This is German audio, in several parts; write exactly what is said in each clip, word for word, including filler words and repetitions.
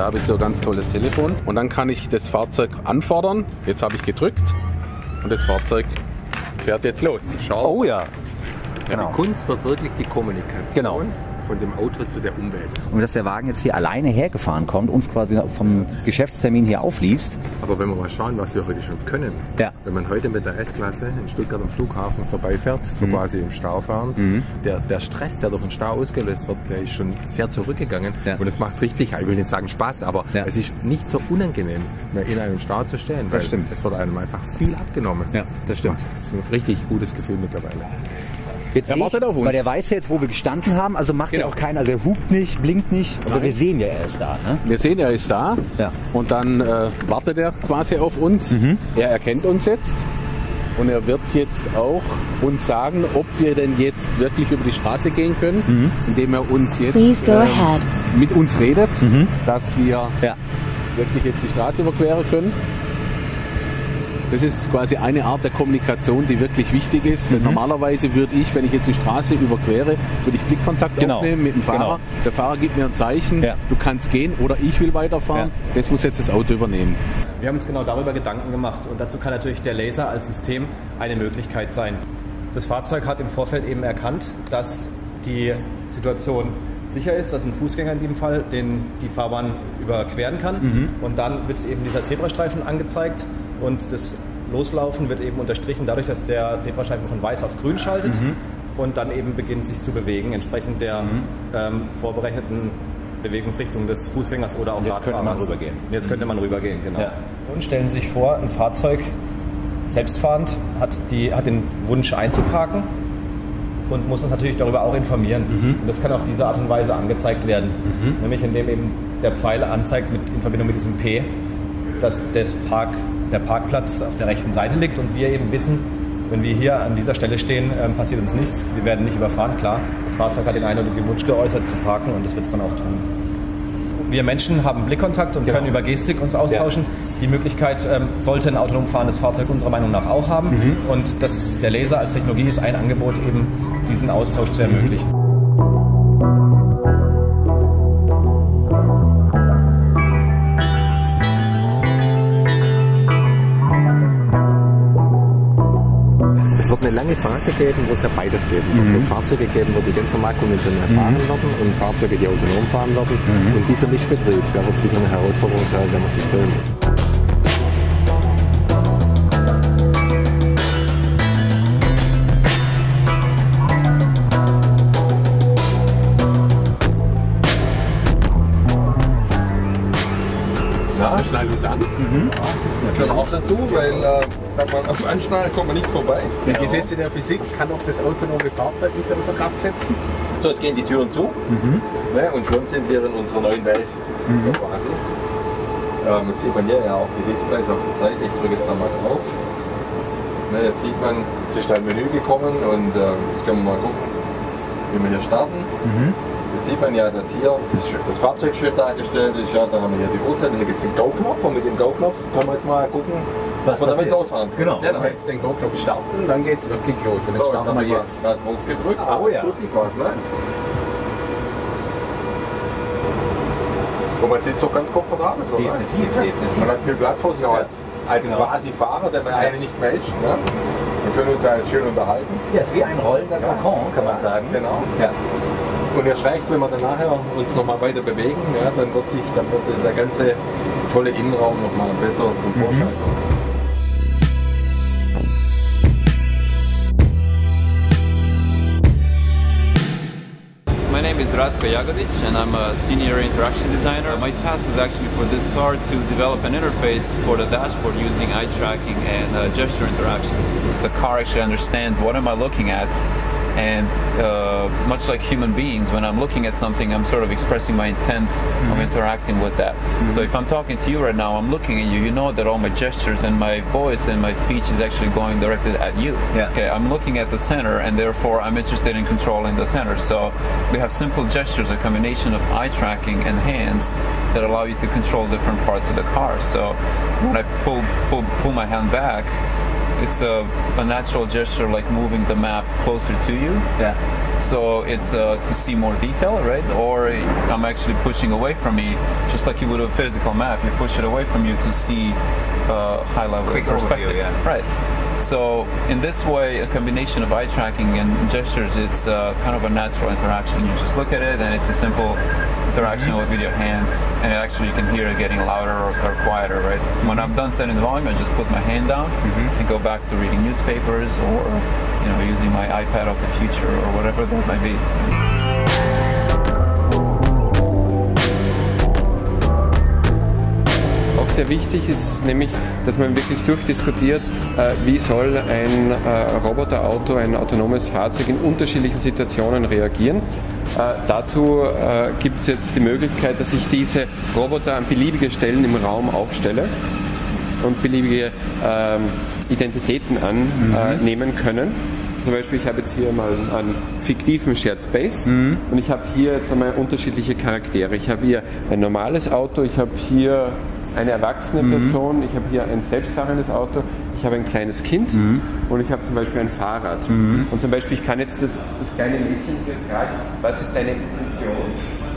habe ich so ein ganz tolles Telefon und dann kann ich das Fahrzeug anfordern. Jetzt habe ich gedrückt und das Fahrzeug fährt jetzt los. Schau. Oh ja. Genau. Die Kunst wird wirklich die Kommunikation. Genau. Von dem Auto zu der Umwelt. Und dass der Wagen jetzt hier alleine hergefahren kommt, uns quasi vom Geschäftstermin hier aufliest. Aber wenn wir mal schauen, was wir heute schon können. Ja. Wenn man heute mit der S-Klasse in Stuttgart am Flughafen vorbeifährt, so mhm. quasi im Stau fahren, mhm. der, der Stress, der durch den Stau ausgelöst wird, der ist schon sehr zurückgegangen. Ja. Und es macht richtig, ich will nicht sagen Spaß, aber ja. es ist nicht so unangenehm, mehr in einem Stau zu stehen. Das stimmt. Es wird einem einfach viel abgenommen. Ja, das stimmt. Das ist ein richtig gutes Gefühl mittlerweile. Jetzt sehe ich, weil der weiß jetzt, wo wir gestanden haben, also macht genau. ja auch keiner, also er hupt nicht, blinkt nicht, aber Nein. wir sehen ja, er ist da. Ne? Wir sehen, er ist da ja. und dann äh, wartet er quasi auf uns. Mhm. Er erkennt uns jetzt und er wird jetzt auch uns sagen, ob wir denn jetzt wirklich über die Straße gehen können, mhm. indem er uns jetzt ähm, mit uns redet, mhm. dass wir ja. wirklich jetzt die Straße überqueren können. Das ist quasi eine Art der Kommunikation, die wirklich wichtig ist. Mhm. Normalerweise würde ich, wenn ich jetzt die Straße überquere, würde ich Blickkontakt genau. aufnehmen mit dem Fahrer. Genau. Der Fahrer gibt mir ein Zeichen, ja. du kannst gehen oder ich will weiterfahren. Ja. Das muss jetzt das Auto übernehmen. Wir haben uns genau darüber Gedanken gemacht und dazu kann natürlich der Laser als System eine Möglichkeit sein. Das Fahrzeug hat im Vorfeld eben erkannt, dass die Situation sicher ist, dass ein Fußgänger in dem Fall den, die Fahrbahn überqueren kann. Mhm. Und dann wird eben dieser Zebrastreifen angezeigt. Und das Loslaufen wird eben unterstrichen dadurch, dass der Zebrastreifen von weiß auf grün schaltet mhm. und dann eben beginnt sich zu bewegen, entsprechend der mhm. ähm, vorberechneten Bewegungsrichtung des Fußgängers oder auch Radfahrers. Jetzt könnte man rübergehen. Jetzt könnte man rübergehen, genau. Ja. Und stellen Sie sich vor, ein Fahrzeug, selbstfahrend, hat, die, hat den Wunsch einzuparken und muss uns natürlich darüber auch informieren. Mhm. Und das kann auf diese Art und Weise angezeigt werden, mhm. nämlich indem eben der Pfeil anzeigt mit, in Verbindung mit diesem P, dass das Park, der Parkplatz auf der rechten Seite liegt und wir eben wissen, wenn wir hier an dieser Stelle stehen, ähm, passiert uns nichts. Wir werden nicht überfahren, klar. Das Fahrzeug hat den einen oder anderen Wunsch geäußert zu parken und das wird es dann auch tun. Wir Menschen haben Blickkontakt und genau. können über Gestik uns austauschen. Ja. Die Möglichkeit ähm, sollte ein autonom fahrendes Fahrzeug unserer Meinung nach auch haben. Mhm. Und das, der Laser als Technologie ist ein Angebot, eben diesen Austausch zu ermöglichen. Eine lange Phase geben, wo es ja beides geben wird. Mhm. Wo es Fahrzeuge geben wird, die ganz normal konventionell mhm. fahren werden und Fahrzeuge, die autonom fahren werden. Mhm. Und dieser Mischbetrieb, der wird sicher eine Herausforderung sein, wenn man sich stellen muss. Wir schneiden uns an. Mhm. Das gehört auch dazu, weil äh, sag mal, auf dem Anschnallen kommt man nicht vorbei. Die Gesetze der Physik kann auch das autonome Fahrzeug nicht außer Kraft setzen. So, jetzt gehen die Türen zu mhm. ne, und schon sind wir in unserer neuen Welt. Mhm. So quasi. Ähm, jetzt sieht man hier ja auch die Displays auf der Seite. Ich drücke jetzt da mal drauf. Ne, jetzt sieht man, jetzt ist ein Menü gekommen und äh, jetzt können wir mal gucken, wie wir hier starten. Mhm. Jetzt sieht man ja, dass hier das, das Fahrzeug schön dargestellt ist. Ja, dann haben wir hier die Uhrzeit. Hier gibt es den Go-Knopf und mit dem Go-Knopf können wir jetzt mal gucken, was wir damit losfahren. Genau, ja, wenn wir jetzt den Go-Knopf starten, dann geht es wirklich los. Und so, dann starten wir jetzt. Da drauf gedrückt, ah, oh, ja. tut sich was, ne? Und man sitzt doch ganz komfortabel so. Definitiv, ne? definitiv. Man hat viel Platz vor sich auch als, als genau. quasi Fahrer, der man ja. eigentlich nicht mehr ist. Ne? Wir können uns ja jetzt schön unterhalten. Ja, ist wie ein rollender Kokon, kann man sagen. Genau. Ja. Und erst recht, wenn wir dann nachher uns noch mal weiter bewegen, ja, dann wird sich dann wird der ganze tolle Innenraum noch mal besser zum Vorschein kommen. My name is Ratko Jagodic and I'm a senior interaction designer. My task was actually for this car to develop an interface for the dashboard using eye tracking and uh, gesture interactions. The car actually understands what am I looking at, and uh, much like human beings, when I'm looking at something, I'm sort of expressing my intent mm-hmm. of interacting with that. Mm-hmm. So if I'm talking to you right now, I'm looking at you, you know that all my gestures and my voice and my speech is actually going directed at you. Yeah. Okay, I'm looking at the center, and therefore I'm interested in controlling the center. So we have simple gestures, a combination of eye tracking and hands that allow you to control different parts of the car. So when I pull, pull, pull my hand back, it's a, a natural gesture, like moving the map closer to you. Yeah. So it's uh, to see more detail, right? Or I'm actually pushing away from me, just like you would a physical map. You push it away from you to see uh, high level Quick perspective. Overview, yeah. Right. So in this way, a combination of eye tracking and gestures, it's uh, kind of a natural interaction. You just look at it, and it's a simple interaction mm-hmm. with your hand, and actually you can hear it getting louder or, or quieter, right? When I'm done setting the volume, I just put my hand down mm-hmm. and go back to reading newspapers or, you know, using my iPad of the future or whatever that might be. Sehr wichtig ist nämlich, dass man wirklich durchdiskutiert, äh, wie soll ein äh, Roboterauto, ein autonomes Fahrzeug in unterschiedlichen Situationen reagieren. Äh, dazu äh, gibt es jetzt die Möglichkeit, dass ich diese Roboter an beliebige Stellen im Raum aufstelle und beliebige ähm, Identitäten annehmen mhm. äh, können. Zum Beispiel, ich habe jetzt hier mal einen fiktiven Shared Space mhm. und ich habe hier jetzt einmal unterschiedliche Charaktere. Ich habe hier ein normales Auto, ich habe hier eine erwachsene Person, mhm. ich habe hier ein selbstfahrendes Auto, ich habe ein kleines Kind mhm. und ich habe zum Beispiel ein Fahrrad. Mhm. Und zum Beispiel, ich kann jetzt das, das kleine Mädchen hier fragen, was ist deine Intention?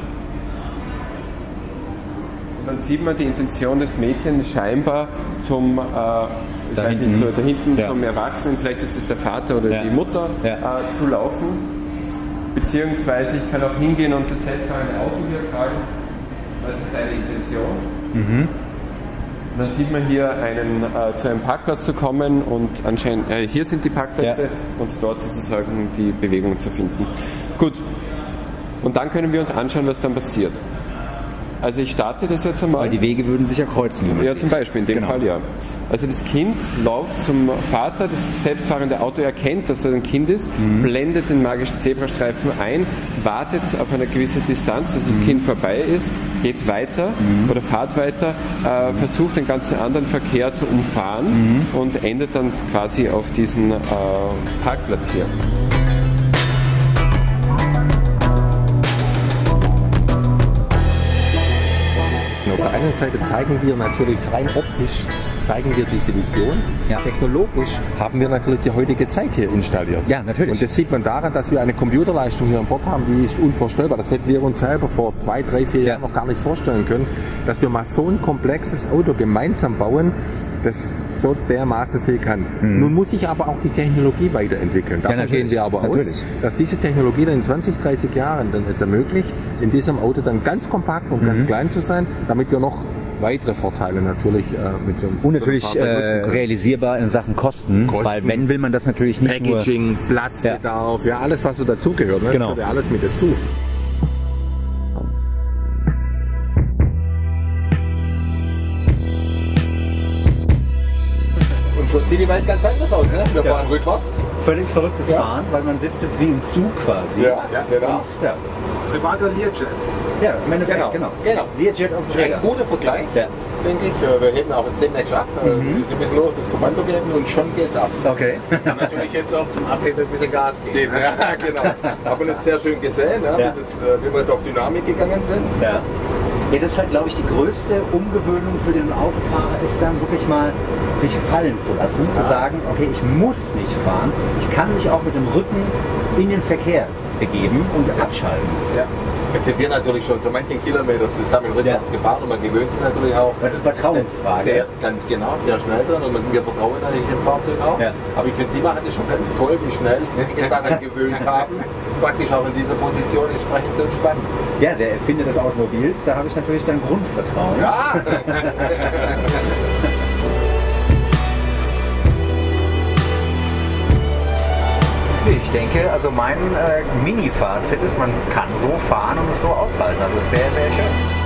Und dann sieht man die Intention des Mädchens scheinbar zum, äh, ich da, weiß hinten. Nicht, so, da hinten ja. zum Erwachsenen, vielleicht ist es der Vater oder ja. die Mutter, ja. äh, zu laufen. Beziehungsweise ich kann auch hingehen und das selbstfahrende Auto hier fragen, was ist deine Intention? Mhm. Dann sieht man hier einen, äh, zu einem Parkplatz zu kommen und anscheinend, äh, hier sind die Parkplätze ja. und dort sozusagen die Bewegung zu finden. Gut, und dann können wir uns anschauen, was dann passiert. Also ich starte das jetzt einmal. Weil die Wege würden sich ja kreuzen. Ja, zum Beispiel, in dem genau. Fall ja. Also das Kind läuft zum Vater, das selbstfahrende Auto erkennt, dass er ein Kind ist, mhm. blendet den magischen Zebrastreifen ein, wartet auf eine gewisse Distanz, dass das mhm. Kind vorbei ist, geht weiter mhm. oder fahrt weiter, äh, versucht den ganzen anderen Verkehr zu umfahren mhm. und endet dann quasi auf diesen äh, Parkplatz hier. Auf der einen Seite zeigen wir natürlich rein optisch, zeigen wir diese Vision. Ja. Technologisch haben wir natürlich die heutige Zeit hier installiert. Ja, natürlich. Und das sieht man daran, dass wir eine Computerleistung hier an Bord haben, die ist unvorstellbar. Das hätten wir uns selber vor zwei, drei, vier ja. Jahren noch gar nicht vorstellen können, dass wir mal so ein komplexes Auto gemeinsam bauen, das so dermaßen viel kann. Mhm. Nun muss sich aber auch die Technologie weiterentwickeln. Davon ja, gehen wir aber natürlich. aus, dass diese Technologie dann in zwanzig, dreißig Jahren dann es ermöglicht, in diesem Auto dann ganz kompakt und mhm. ganz klein zu sein, damit wir noch weitere Vorteile natürlich äh, mit uns. Und natürlich äh, realisierbar in Sachen Kosten, Kosten, weil wenn will man das natürlich nicht Packaging, nur... Platzbedarf, ja. ja alles was so dazugehört, ne? Genau. Das gehört ja alles mit dazu. Schon sieht die Welt ganz anders aus, ne? Wir ja. fahren rückwärts. Völlig verrücktes ja. Fahren, weil man sitzt jetzt wie im Zug quasi. Ja, ja genau. Ja. Privater Learjet. Ja, im Endeffekt, genau. genau. genau. Learjet auf dem Räder. Ein guter Vergleich, ja. denke ich. Wir heben auch jetzt demnächst ab. Mhm. Sie müssen nur das Kommando geben und schon geht's ab. Okay. Kann natürlich jetzt auch zum Abheben ein bisschen Gas geben. Ja, genau. Aber jetzt sehr schön gesehen, ja, ja. Wie, das, wie wir jetzt auf Dynamik gegangen sind. Ja. Ja, das ist halt, glaube ich, die größte Umgewöhnung für den Autofahrer, ist dann wirklich mal sich fallen zu lassen, ja. zu sagen, okay, ich muss nicht fahren, ich kann mich auch mit dem Rücken in den Verkehr begeben und abschalten. Ja. Jetzt sind wir natürlich schon so manchen Kilometer zusammen rückwärts ja. gefahren und man gewöhnt sich natürlich auch. Das ist Vertrauensfrage. Sehr, ganz genau, sehr schnell dran und wir vertrauen natürlich dem Fahrzeug auch. Ja. Aber ich finde, Sie machen das schon ganz toll, wie schnell Sie sich daran gewöhnt haben, praktisch auch in dieser Position entsprechend zu entspannen. Ja, der Erfinder des Automobils, da habe ich natürlich dann Grundvertrauen. Ja! Ich denke, also mein äh, Mini-Fazit ist, man kann so fahren und es so aushalten. Also sehr, sehr schön.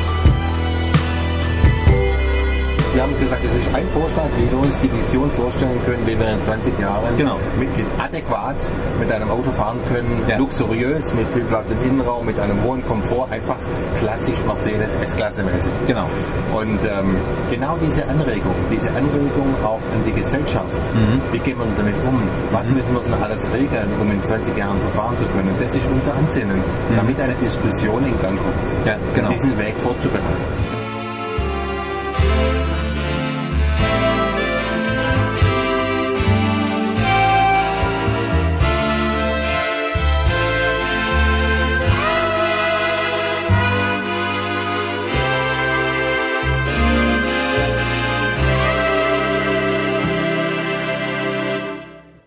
Wir haben gesagt, das ist ein Vorschlag, wie wir uns die Vision vorstellen können, wie wir in zwanzig Jahren genau. mit, mit adäquat mit einem Auto fahren können, ja. luxuriös, mit viel Platz im Innenraum, mit einem hohen Komfort, einfach klassisch Mercedes S-Klasse-mäßig. Genau. Und ähm, genau diese Anregung, diese Anregung auch an die Gesellschaft, mhm. wie gehen wir damit um, was mhm. müssen wir denn alles regeln, um in zwanzig Jahren so fahren zu können, das ist unser Ansinnen, mhm. damit eine Diskussion in Gang kommt, ja, genau. diesen Weg vorzubereiten.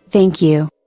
Thank you.